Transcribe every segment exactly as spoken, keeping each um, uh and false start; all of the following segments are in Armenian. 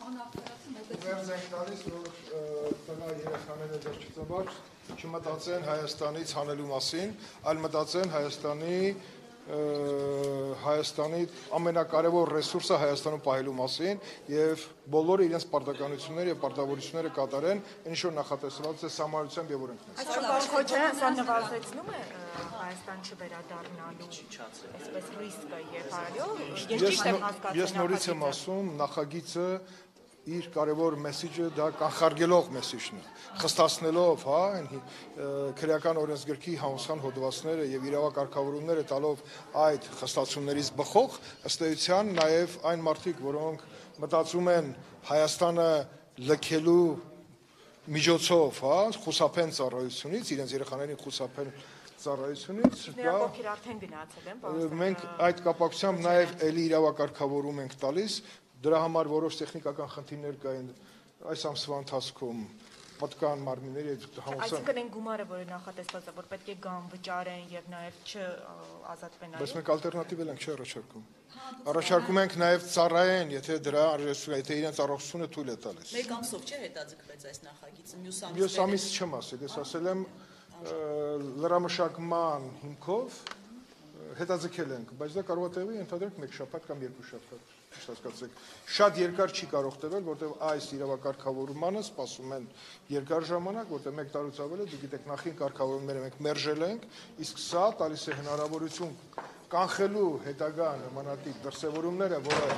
Վերջ ենք տալիս, որ տղա երեխաները դեռ չծնված չմտածեն Հայաստանից հանելու մասին, այլ մտածեն Հայաստանի Հայաստանի ամենակարևոր ռեսուրսը Հայաստանում պահելու մասին եւ բոլորը իրենց պարտականությունները եւ պարտավորությունները կատարեն, ինչ որ նախատեսված է սահմանությամբ եւ օրենքներով։ Այսօր Քոչարյան սա նվազեցնում է Հայաստան չվերադառնալու այսպես ռիսկը եւ այլն։ Ես ճիշտ եմ հասկացել։ Ես նորից եմ ասում, նախագիծը իր կարևոր մեսիջը դա կանխարգելող մեսիջն է, խստացնելով, հա, քրեական օրենսգրքի համուսան հոդվածները եւ իրավակարգավորումները տալով այդ խստացումներից բխող, ըստ էության նաեւ այն մարդիկ, որոնք մտածում են Հայաստանը լքելու միջոցով, հա, խուսափեն ծառայությունից, իրենց երեխաներին խուսափեն ծառայությունից, դա ովքեր արդեն գնացել են, մենք այդ կապակցությամբ նաեւ էլի իրավակարգավորում ենք տալիս. Դրա համար որոշ տեխնիկական խնդիրներ կային այս ամսվա ընթացքում պատկան մարմինների համուսան։ Այսինքն այն գումարը, որը նախատեսված է, որ պետք է գան վճարեն եւ նաեւ չազատվեն այլ։ Բայց մենք ալտերնատիվ ենք չառաջարկում։ Առաջարկում ենք նաեւ ծառայեն, եթե դրա եթե իրենց առողջությունը թույլ է տալիս։ Մեկ ամսով չէ հետաձգվեց այս նախագիծը, մյուս ամսից։ Մյուս ամիս չեմ ասել, ես ասել եմ լրամշակման հիմքով հետաձգել ենք, բայց դա կարող է տևի ընդհանրենք մեկ շաբաթ կամ երկու շաբաթ։ Հասկացեք, շատ երկար չի կարող տևել, որտեղ այս իրավակարգավորումանը սպասում են երկար ժամանակ, որտեղ մեկ տարուց ավել է, դուք գիտեք, նախին կարգավորումները մենք մերժել ենք, իսկ սա տալիս է հնարավորություն կանխելու հետագա նմանատիպ դրսևորումները, որը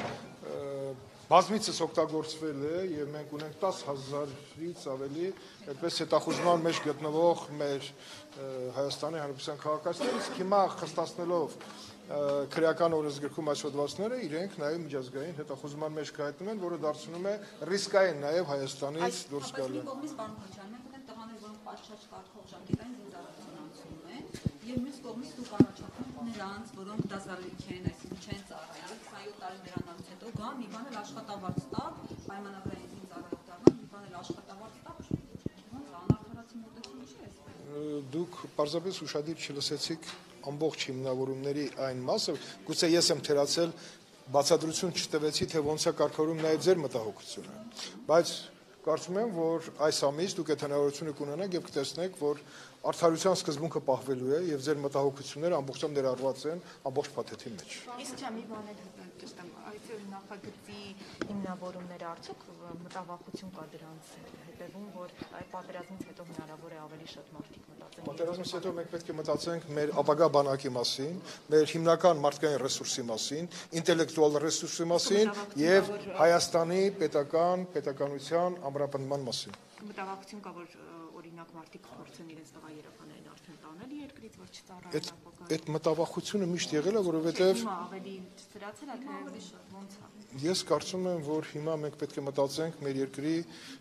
բազմիցս օգտագործվել է եւ մենք ունենք տասը հազարից ավելի այդպես հետախուզման մեջ գտնվող մեր Հայաստանի Հանրապետության քաղաքացիներ, իսկ հիմա խստացնելով քրեական օրենսգրքում այս հոդվածները իրենք նաև միջազգային հետախուզման մեջ կհայտնվեն, որը դարձնում է ռիսկային նաև Հայաստանից դուրս գալը։ Այս կողմից բան Քոչարյան, մենք ունենք տղաներ, որոնք պատշաճ կարգով ժամկետային զինծառայություն անցնում են, եւ մյուս կողմից դուք առաջարկում նրանց, որոնք դասալիք են, այսինքն չեն ծառայել, քսանյոթ տարի նրանից հետո գան, մի բան էլ աշխատավարձ տա, պայմանագրային զինծառայող դառնան, մի բան էլ աշխատավարձ տա, ոնց անարդարացի մոտեցում չի էս։ Դուք պարզապես ուշադիր չլսեցիք ամբողջ հիմնավորումների այն մասը, գուցե ես եմ թերացել բացատրություն չտվեցի, թե ոնց է կարգավորում նաև ձեր մտահոգությունը, բայց կարծում եմ, որ այս ամիս դուք այդ հնարավորությունը կունենաք եւ կտեսնեք, որ արդարության սկզբունքը պահվելու է եւ ձեր մտահոգությունները ամբողջությամբ ներառված են ամբողջ փաթեթի մեջ։ Իսկ չէ, մի բան էլ ճիշտ եմ, այս նախագծի հիմնավորումները արդյոք մտավախություն կա դրանց հետևում, որ այդ պատերազմից հետո հնարավոր է ավելի շատ մարդիկ մտածեն։ Պատերազմից հետո մենք պետք է մտածենք մեր ապագա բանակի մասին, մեր հիմնական մարդկային ռեսուրսի մասին, ինտելեկտուալ ռեսուրսի մասին եւ Հայաստանի պետական պետականության ամրապնդման մասին։ Մտավախություն կա, որ օրինակ մարդիկ փորձեն իրենց տղա երեխաներին արդեն տանել երկրից, որ չծառայեն ապագան։ Այդ մտավախությունը միշտ եղել է, որովհետեւ հիմա ավելի ծրացել է, թե ոնց է։ Ես կարծում եմ, որ հիմա մենք պետք է մտածենք մեր երկրի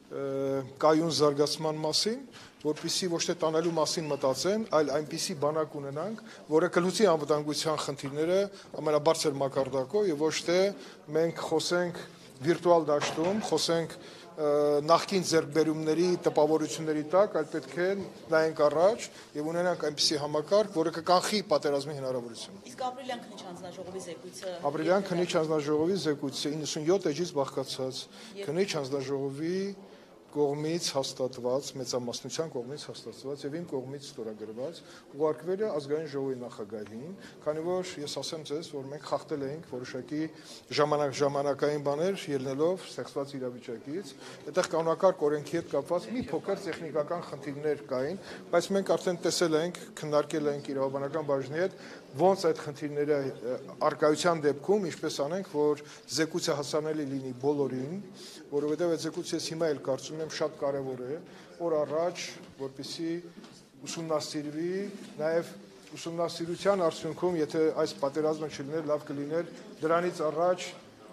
կայուն զարգացման մասին, որպեսզի ոչ թե տանելու մասին մտածեն, այլ այնպիսի բանակ ունենանք, որը կլուծի անվտանգության խնդիրները ամենաբարձր մակարդակով եւ ոչ թե մենք խոսենք վիրտուալ դաշտում, խոսենք նախկին ձեռքբերումների տպավորությունների տակ, այլ պետք է նայենք առաջ եւ ունենանք այնպիսի համակարգ, որը կկանխի պատերազմի հնարավորությունը։ Իսկ ապրիլյան քննիչ հանձնաժողովի զեկույցը Ապրիլյան քննիչ հանձնաժողովի զեկույցը իննսունյոթ էջից բաղկացած քննիչ հանձնաժողովի կողմից հաստատված, մեծամասնության կողմից հաստատված եւ իմ կողմից ստորագրված ուղարկվել է ազգային ժողովի նախագահին, քանի որ ես ասեմ ձեզ, որ մենք խախտել էինք որոշակի ժամանակ ժամանակային բաներ ելնելով ստեղծված իրավիճակից, այդտեղ կանոնակարգ օրենքի հետ կապված մի փոքր տեխնիկական խնդիրներ կային, բայց մենք արդեն տեսել ենք, քննարկել ենք իրավաբանական բաժնի հետ, ոնց այդ խնդիրները արկայության դեպքում ինչպես անենք, որ զեկույցը հասանելի լինի բոլորին, որովհետեւ այդ զեկույցը հիմա էլ կարծում եմ շատ կարևոր է, օր առաջ, որպեսզի ուսումնասիրվի, նաև ուսումնասիրության արդյունքում, եթե այս պատերազմը չլիներ, լավ կլիներ, դրանից առաջ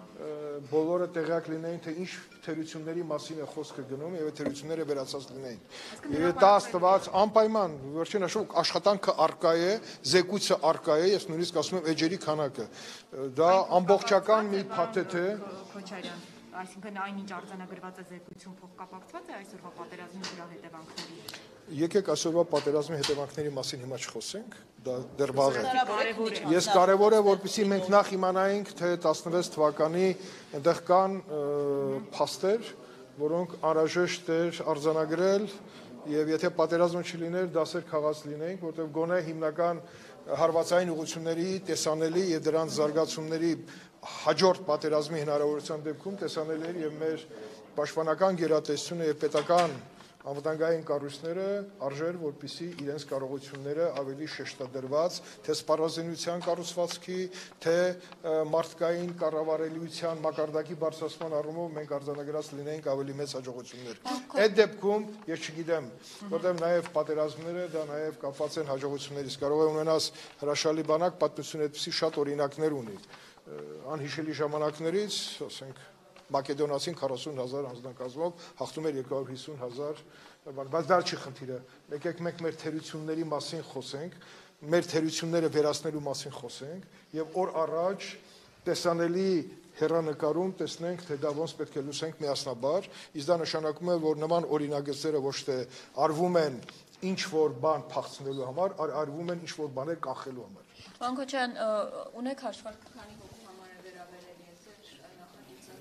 բոլորը տեղյակ լինեին, թե ինչ թերությունների մասին է խոսքը գնում եւ թերությունները վերացած լինեին։ Եվ դա ստված անպայման վերջին հաշվով աշխատանքը արկա է, զեկույցը արկա է, ես նույնիսկ ասում եմ էջերի քանակը։ Դա ամբողջական մի փաթեթ է։ Քոչարյան, այսինքն այնինչ արձանագրված է զեկույցում փոխկապակցված է այսօրվա պատերազմի դրա հետևանքների հետ։ Եկեք այսօրվա պատերազմի հետևանքների մասին հիմա չխոսենք, դա դեռ վաղ է։ Կարևոր է։ Ես կարևոր է, որպեսզի մենք նախ իմանայինք, թե տասնվեց թվականի այնտեղ կան փաստեր, որոնք անհրաժեշտ էր արձանագրել, եւ եթե պատերազմը չլիներ, դասեր քաղաց լինեինք, որտեղ գոնե հիմնական հարվածային ուղղությունների տեսանելի եւ դրանց զարգացումների հաջորդ պատերազմի հնարավորության դեպքում տեսանելի էր եւ մեր պաշտպանական գերատեսչությունը եւ պետական անվտանգային կառույցները արժեր, որպեսզի իրենց կարողությունները ավելի շեշտադրված, թե սպառազինության կառուցվածքի, թե մարդկային կառավարելիության մակարդակի բարձրացման առումով մենք արձանագրած լինեինք ավելի մեծ հաջողություններ։ Այդ դեպքում ես չգիտեմ, որտեղ նաև պատերազմները դա նաև կապված են հաջողություններից։ Կարող է ունենաս հրաշալի բանակ, պատմությունը այդպիսի շատ օրինակներ ունի։ Անհիշելի ժամանակներից, ասենք Մակեդոնացին քառասուն հազար անձնակազմով հաղթում էր երկու հարյուր հիսուն հազար, բայց դա չի խնդիրը։ Եկեք մենք մեր թերությունների մասին խոսենք, մեր թերությունները վերացնելու մասին խոսենք եւ օր առաջ տեսանելի հեռանկարում տեսնենք, թե դա ոնց պետք է լուծենք միասնաբար, իսկ դա նշանակում է, որ նման օրինագծերը ոչ թե արվում են ինչ որ բան փախցնելու համար, այլ արվում են ինչ որ բաներ կանխելու համար։ Պարոն Քոչարյան, ունեք հաշվարկ քանի հոգու համար է վերաբերել եզր նախագիծը։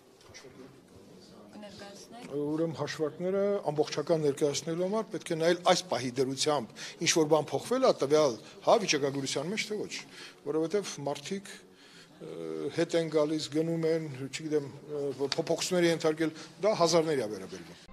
Ներկայացնեք։ Ուրեմն հաշվարկները ամբողջական ներկայացնելու համար պետք է նայել այս պահի դրությամբ ինչ որ բան փոխվել է տվյալ հա վիճակագրության մեջ թե ոչ, որովհետև մարդիկ հետ են գալիս, գնում են, չգիտեմ, փոփոխությունների ենթարկել, դա հազարների է վերաբերվում։